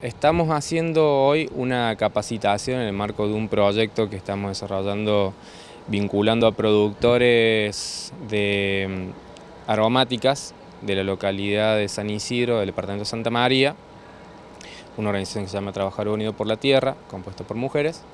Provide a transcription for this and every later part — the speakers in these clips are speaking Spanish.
Estamos haciendo hoy una capacitación en el marco de un proyecto que estamos desarrollando vinculando a productores de aromáticas de la localidad de San Isidro, del departamento de Santa María, una organización que se llama Trabajar Unido por la Tierra, compuesta por mujeres,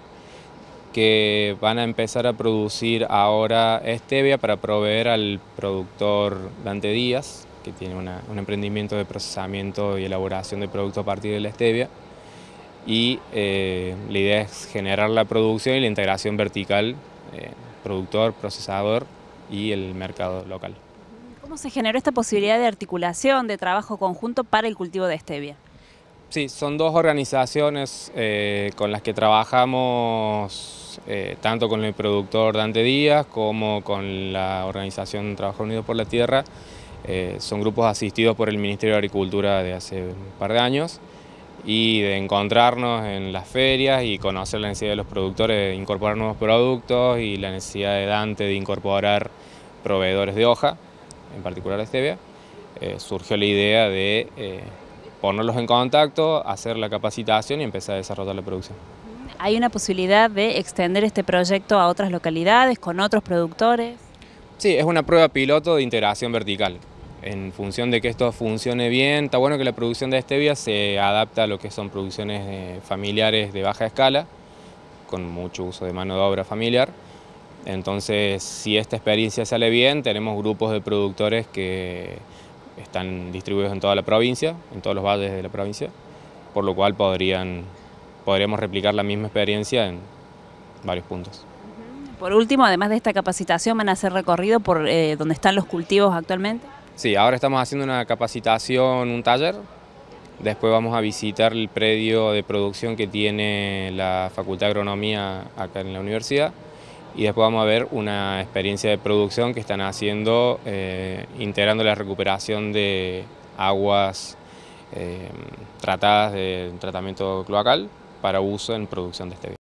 que van a empezar a producir ahora stevia para proveer al productor Dante Díaz, que tiene un emprendimiento de procesamiento y elaboración de productos a partir de la stevia. Y la idea es generar la producción y la integración vertical, productor, procesador y el mercado local. ¿Cómo se generó esta posibilidad de articulación, de trabajo conjunto para el cultivo de stevia? Sí, son dos organizaciones con las que trabajamos, tanto con el productor Dante Díaz como con la organización Trabajar Unidos por la Tierra. Son grupos asistidos por el Ministerio de Agricultura de hace un par de años, y de encontrarnos en las ferias y conocer la necesidad de los productores de incorporar nuevos productos y la necesidad de Dante de incorporar proveedores de hoja, en particular de stevia. Surgió la idea de ponerlos en contacto, hacer la capacitación y empezar a desarrollar la producción. ¿Hay una posibilidad de extender este proyecto a otras localidades, con otros productores? Sí, es una prueba piloto de integración vertical. En función de que esto funcione bien, está bueno que la producción de stevia se adapta a lo que son producciones familiares de baja escala, con mucho uso de mano de obra familiar. Entonces, si esta experiencia sale bien, tenemos grupos de productores que están distribuidos en toda la provincia, en todos los valles de la provincia, por lo cual podríamos replicar la misma experiencia en varios puntos. Por último, además de esta capacitación, ¿van a hacer recorrido por donde están los cultivos actualmente? Sí, ahora estamos haciendo una capacitación, un taller. Después vamos a visitar el predio de producción que tiene la Facultad de Agronomía acá en la universidad. Y después vamos a ver una experiencia de producción que están haciendo, integrando la recuperación de aguas tratadas de tratamiento cloacal para uso en producción de stevia.